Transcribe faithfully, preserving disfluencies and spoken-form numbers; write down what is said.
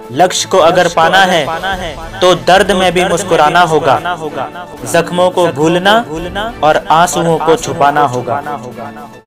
लक्ष्य को अगर पाना है तो दर्द में भी मुस्कुराना होगा, जख्मों को भूलना और आंसुओं को छुपाना होगा।